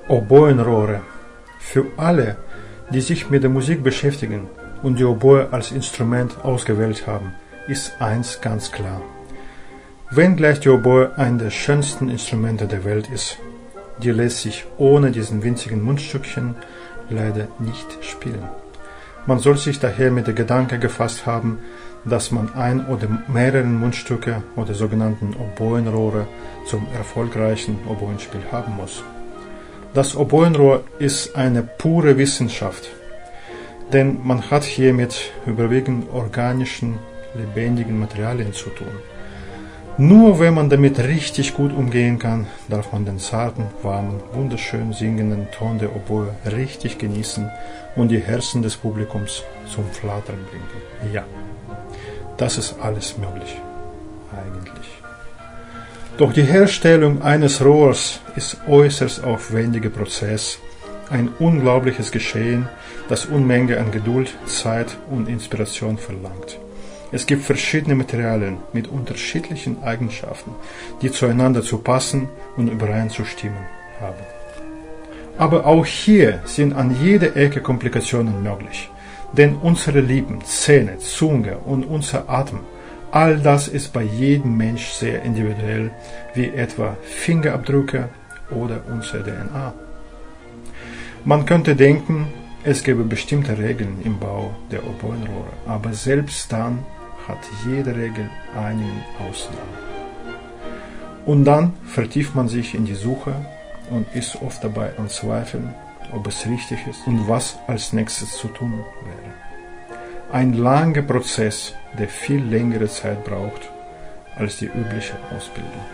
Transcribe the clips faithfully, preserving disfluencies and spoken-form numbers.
Oboenrohre. Für alle, die sich mit der Musik beschäftigen und die Oboe als Instrument ausgewählt haben, ist eins ganz klar. Wenngleich die Oboe ein der schönsten Instrumente der Welt ist, die lässt sich ohne diesen winzigen Mundstückchen leider nicht spielen. Man soll sich daher mit der Gedanke gefasst haben, dass man ein oder mehrere Mundstücke oder sogenannten Oboenrohre zum erfolgreichen Oboenspiel haben muss. Das Oboenrohr ist eine pure Wissenschaft, denn man hat hier mit überwiegend organischen, lebendigen Materialien zu tun. Nur wenn man damit richtig gut umgehen kann, darf man den zarten, warmen, wunderschön singenden Ton der Oboe richtig genießen und die Herzen des Publikums zum Flattern bringen. Ja, das ist alles möglich, eigentlich. Doch die Herstellung eines Rohrs ist äußerst aufwendiger Prozess, ein unglaubliches Geschehen, das Unmenge an Geduld, Zeit und Inspiration verlangt. Es gibt verschiedene Materialien mit unterschiedlichen Eigenschaften, die zueinander zu passen und übereinzustimmen haben. Aber auch hier sind an jeder Ecke Komplikationen möglich, denn unsere Lippen, Zähne, Zunge und unser Atem, all das ist bei jedem Mensch sehr individuell, wie etwa Fingerabdrücke oder unsere D N A. Man könnte denken, es gäbe bestimmte Regeln im Bau der Oboenrohre, aber selbst dann hat jede Regel einige Ausnahmen. Und dann vertieft man sich in die Suche und ist oft dabei am Zweifeln, ob es richtig ist und was als nächstes zu tun wäre. Ein langer Prozess, der viel längere Zeit braucht als die übliche Ausbildung.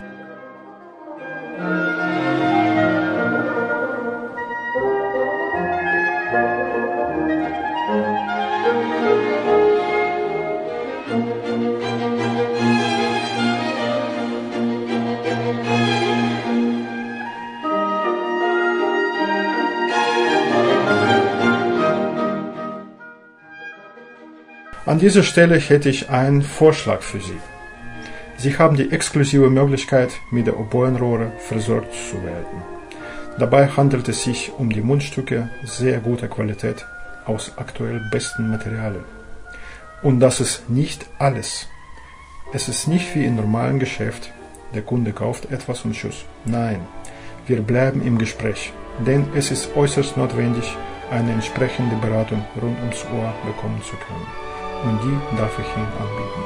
An dieser Stelle hätte ich einen Vorschlag für Sie. Sie haben die exklusive Möglichkeit, mit der Oboenrohre versorgt zu werden. Dabei handelt es sich um die Mundstücke sehr guter Qualität aus aktuell besten Materialien. Und das ist nicht alles. Es ist nicht wie im normalen Geschäft, der Kunde kauft etwas und tschüss. Nein, wir bleiben im Gespräch, denn es ist äußerst notwendig, eine entsprechende Beratung rund ums Ohr bekommen zu können. Und die darf ich Ihnen anbieten.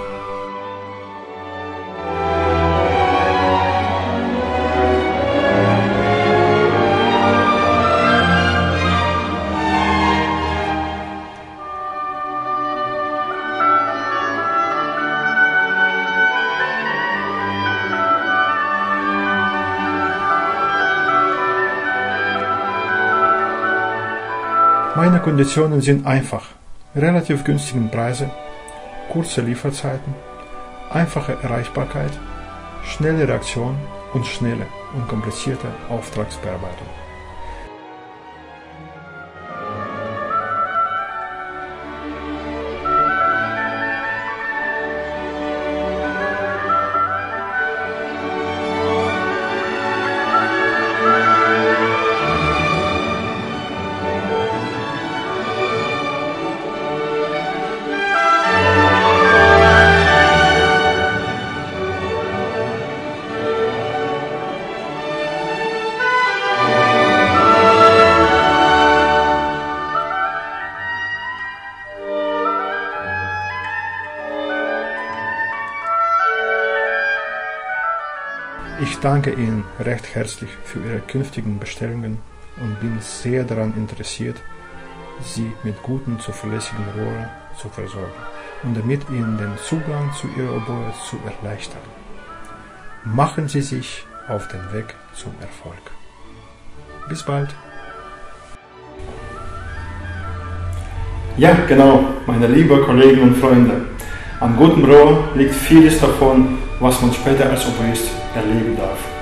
Meine Konditionen sind einfach. Relativ günstigen Preise, kurze Lieferzeiten, einfache Erreichbarkeit, schnelle Reaktion und schnelle, unkomplizierte Auftragsbearbeitung. Ich danke Ihnen recht herzlich für Ihre künftigen Bestellungen und bin sehr daran interessiert, Sie mit guten, zuverlässigen Rohren zu versorgen und damit Ihnen den Zugang zu Ihrer Oboe zu erleichtern. Machen Sie sich auf den Weg zum Erfolg. Bis bald! Ja, genau, meine lieben Kollegen und Freunde. Am guten Rohr liegt vieles davon, was man später als Oboist erleben darf.